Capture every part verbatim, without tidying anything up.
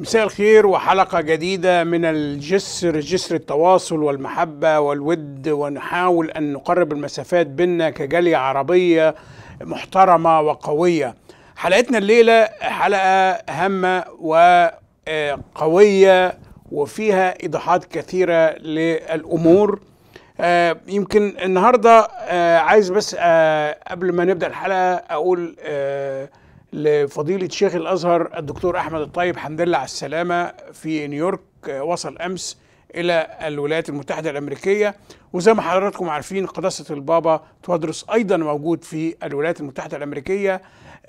مساء الخير وحلقة جديدة من الجسر، جسر التواصل والمحبة والود، ونحاول أن نقرب المسافات بيننا كجالية عربية محترمة وقوية. حلقتنا الليلة حلقة هامة وقوية وفيها إيضاحات كثيرة للأمور. يمكن النهاردة عايز بس قبل ما نبدأ الحلقة أقول لفضيلة شيخ الأزهر الدكتور أحمد الطيب حمد لله على السلامة في نيويورك. وصل أمس إلى الولايات المتحدة الأمريكية، وزي ما حضراتكم عارفين قداسة البابا تودرس أيضا موجود في الولايات المتحدة الأمريكية.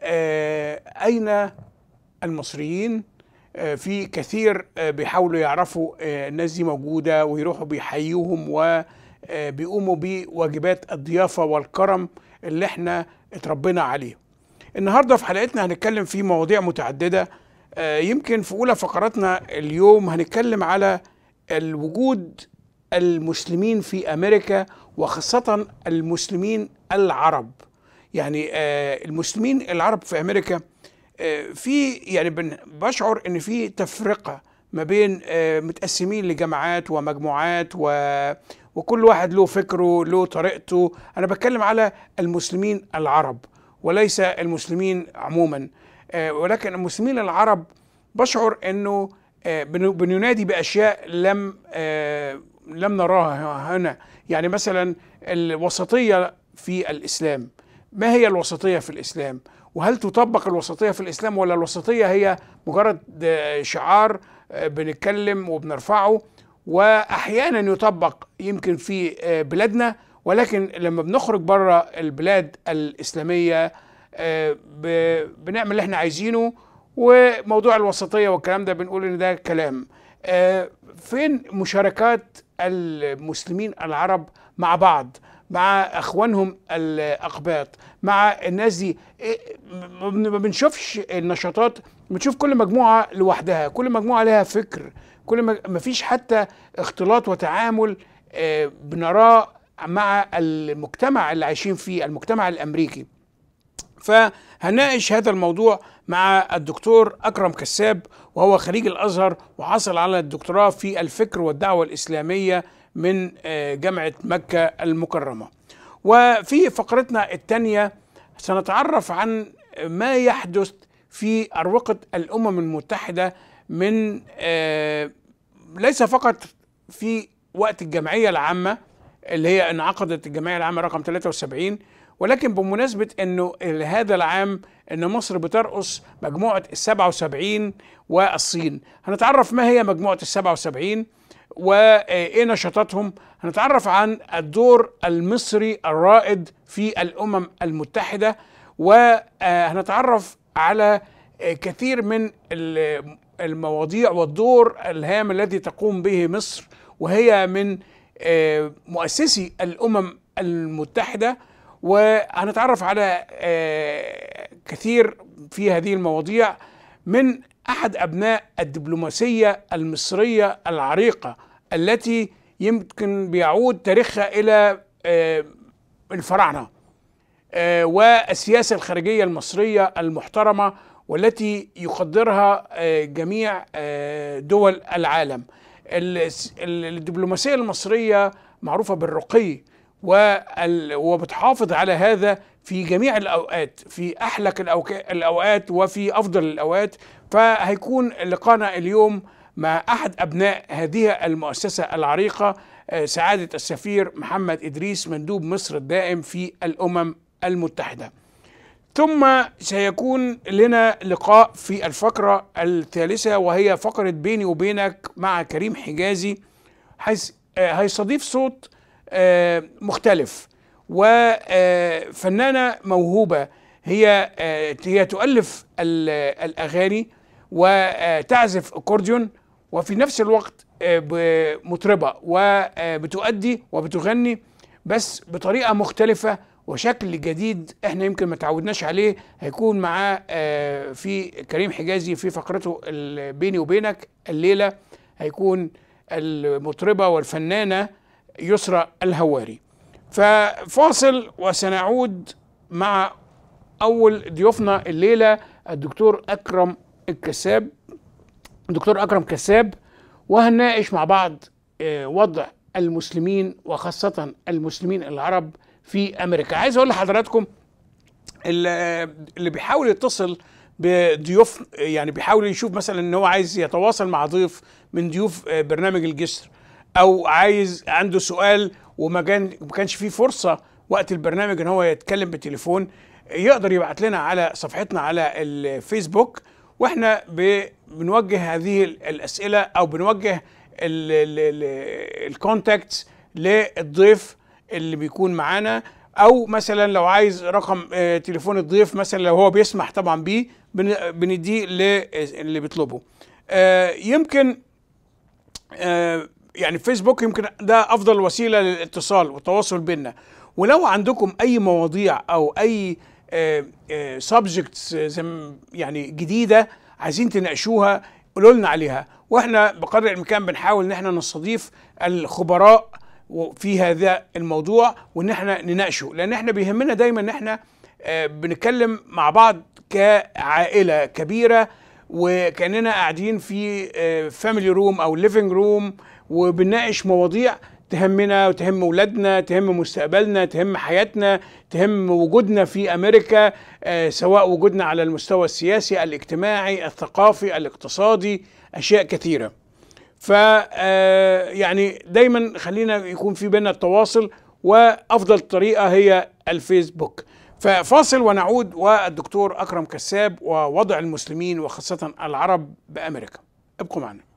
أين المصريين؟ في كثير بيحاولوا يعرفوا الناس دي موجودة ويروحوا بيحيوهم وبيقوموا بواجبات الضيافة والكرم اللي احنا اتربينا عليه. النهارده في حلقتنا هنتكلم في مواضيع متعددة. يمكن في أولى فقراتنا اليوم هنتكلم على الوجود المسلمين في أمريكا، وخاصة المسلمين العرب. يعني المسلمين العرب في أمريكا في يعني بشعر إن في تفرقة ما بين متقسمين لجماعات ومجموعات، و وكل واحد له فكره له طريقته. أنا بتكلم على المسلمين العرب وليس المسلمين عموما، ولكن المسلمين العرب بشعر انه بننادي باشياء لم لم نراها هنا. يعني مثلا الوسطيه في الاسلام، ما هي الوسطيه في الاسلام؟ وهل تطبق الوسطيه في الاسلام، ولا الوسطيه هي مجرد شعار بنتكلم وبنرفعه واحيانا يطبق يمكن في بلادنا، ولكن لما بنخرج بره البلاد الإسلامية بنعمل اللي احنا عايزينه؟ وموضوع الوسطية والكلام ده بنقول ان ده كلام. فين مشاركات المسلمين العرب مع بعض، مع اخوانهم الاقباط، مع الناس دي؟ ما بنشوفش النشاطات، بنشوف كل مجموعة لوحدها، كل مجموعة لها فكر، كل ما فيش حتى اختلاط وتعامل بنراه مع المجتمع اللي عايشين فيه، المجتمع الأمريكي. فهنناقش هذا الموضوع مع الدكتور أكرم كساب، وهو خريج الأزهر وحصل على الدكتوراه في الفكر والدعوة الإسلامية من جامعة مكة المكرمة. وفي فقرتنا الثانية سنتعرف عن ما يحدث في أروقة الأمم المتحدة، من ليس فقط في وقت الجمعية العامة اللي هي انعقدت الجمعية العامة رقم ثلاثة وسبعين، ولكن بمناسبة انه هذا العام ان مصر بترأس مجموعة السبعة وسبعين والصين. هنتعرف ما هي مجموعة السبعة وسبعين وايه نشاطاتهم. هنتعرف عن الدور المصري الرائد في الأمم المتحدة، وهنتعرف على كثير من المواضيع والدور الهام الذي تقوم به مصر، وهي من مؤسسي الأمم المتحدة. وهنتعرف على كثير في هذه المواضيع من أحد أبناء الدبلوماسية المصرية العريقة، التي يمكن بيعود تاريخها إلى الفراعنة، والسياسة الخارجية المصرية المحترمة والتي يقدرها جميع دول العالم. الدبلوماسية المصرية معروفة بالرقي، وبتحافظ على هذا في جميع الأوقات، في أحلك الأوقات وفي أفضل الأوقات. فهيكون لقانا اليوم مع أحد أبناء هذه المؤسسة العريقة، سعادة السفير محمد إدريس، مندوب مصر الدائم في الأمم المتحدة. ثم سيكون لنا لقاء في الفقرة الثالثة، وهي فقرة بيني وبينك مع كريم حجازي، حيث هيستضيف صوت مختلف وفنانة موهوبة. هي هي تؤلف الأغاني وتعزف أكورديون، وفي نفس الوقت مطربة وبتؤدي وبتغني، بس بطريقة مختلفة وشكل جديد احنا يمكن ما تعودناش عليه. هيكون معاه في كريم حجازي في فقرته بيني وبينك الليلة، هيكون المطربة والفنانة يسرى الهواري. ففاصل وسنعود مع أول ضيوفنا الليلة الدكتور أكرم الكساب، الدكتور أكرم كساب، وهنناقش مع بعض آه، وضع المسلمين وخاصة المسلمين العرب في أمريكا. عايز أقول لحضراتكم اللي اللي بيحاول يتصل بضيوف، يعني بيحاول يشوف مثلا ان هو عايز يتواصل مع ضيف من ضيوف برنامج الجسر، او عايز عنده سؤال وما كان ما كانش فيه فرصه وقت البرنامج ان هو يتكلم بالتليفون، يقدر يبعت لنا على صفحتنا على الفيسبوك، واحنا ب- بنوجه هذه الاسئله او بنوجه الكونتاكتس للضيف اللي بيكون معانا. او مثلا لو عايز رقم آه، تليفون الضيف مثلا لو هو بيسمح طبعا بيه، بن- بنديه اللي بيطلبه. آه، يمكن آه، يعني فيسبوك يمكن ده افضل وسيله للاتصال والتواصل بيننا. ولو عندكم اي مواضيع او اي سبجكتس يعني جديده عايزين تناقشوها، قولوا لنا عليها، واحنا بقدر الامكان بنحاول ان احنا نستضيف الخبراء في هذا الموضوع وان احنا نناقشه، لان احنا بيهمنا دايما ان احنا آه، بنتكلم مع بعض كعائله كبيره، وكاننا قاعدين في فاميلي روم او ليفنج روم، وبنناقش مواضيع تهمنا وتهم اولادنا، تهم مستقبلنا، تهم حياتنا، تهم وجودنا في امريكا، آه، سواء وجودنا على المستوى السياسي، الاجتماعي، الثقافي، الاقتصادي، اشياء كثيره. ف آه، يعني دايما خلينا يكون في بيننا التواصل، وافضل طريقه هي الفيسبوك. ففاصل ونعود، والدكتور اكرم كساب ووضع المسلمين وخاصه العرب بامريكا. ابقوا معنا.